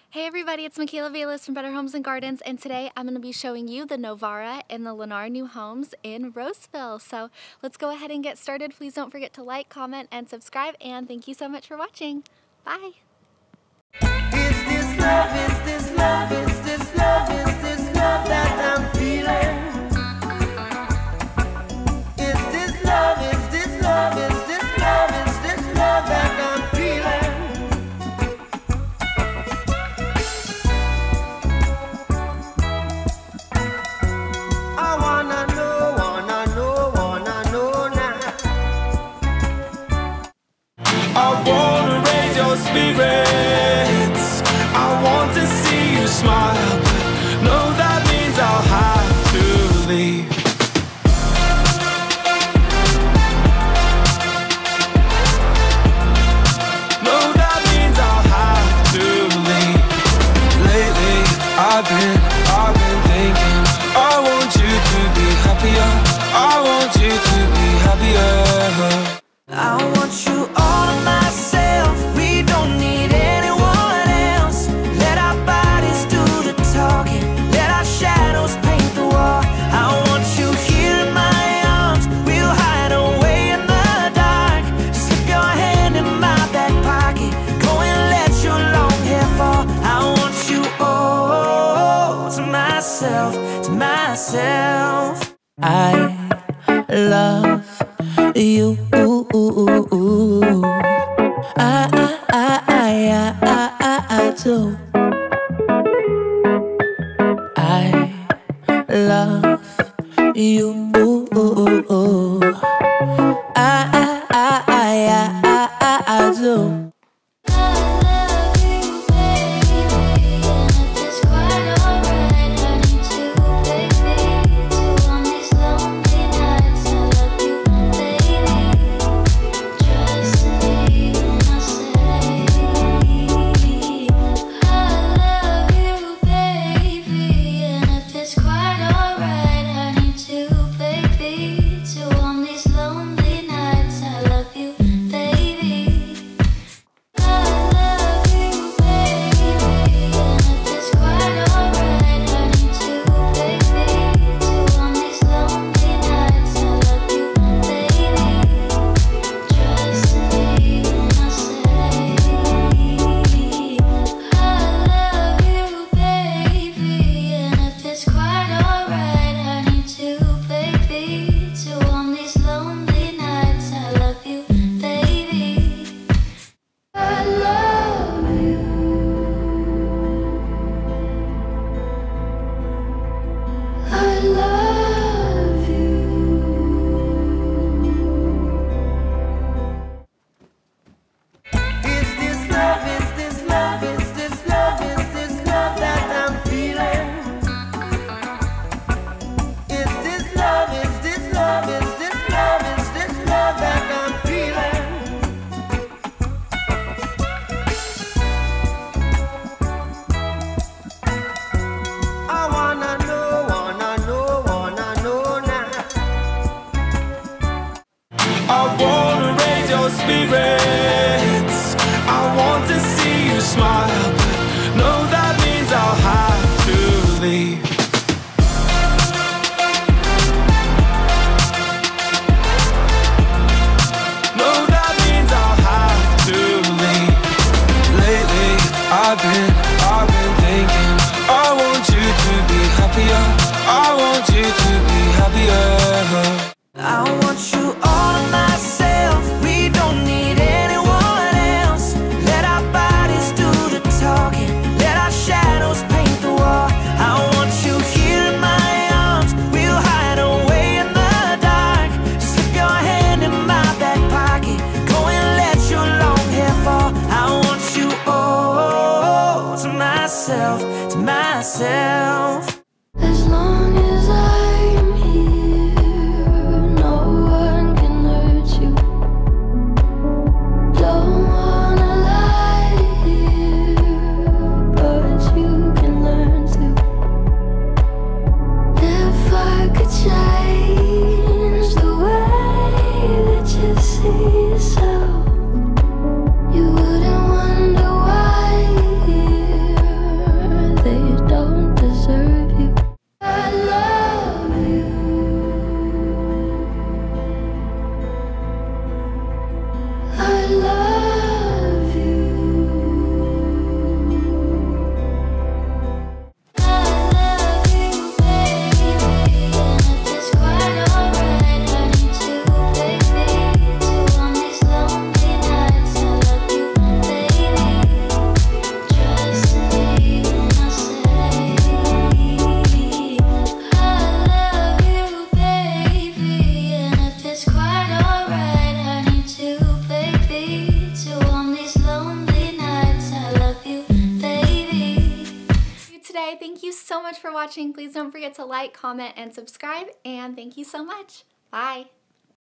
Hey everybody, it's Michaela Velas from Better Homes and Gardens, and today I'm going to be showing you the Novara and the Lennar new homes in Roseville. So let's go ahead and get started. Please don't forget to like, comment, and subscribe, and thank you so much for watching. Bye! Is this love, is this love, is this love, is this love that I'm feeling? Is this love, is this love, is this love, is this love that I'm feeling? I wanna know now. I wanna raise your spirits. I want to see you smile, but no, that means I'll have to leave. No, that means I'll have to leave. Lately, I've been thinking, I want you to be happier. I want you to be happier. I want you all to myself. We don't need anyone else. Let our bodies do the talking. Let our shadows paint the wall. I want you here in my arms. We'll hide away in the dark. Slip your hand in my back pocket. Go and let your long hair fall. I want you all to myself, to myself. I love you. I do. I love you. I do. Spirits. I want to see you smile, but no, that means I'll have to leave. No, that means I'll have to leave. Lately, I've been thinking, I want you to be happier. I want you to be happier. I want you all to myself. We don't need anyone else. Let our bodies do the talking. Let our shadows paint the wall. I want you here in my arms. We'll hide away in the dark. Slip your hand in my back pocket. Go and let your long hair fall. I want you all to myself, to myself. As long as I'm here, no one can hurt you. Don't wanna lie here, but you can learn to. If I could change the way that you see yourself, you wouldn't wonder why here. so much for watching. Please don't forget to like, comment, and subscribe, and thank you so much. Bye.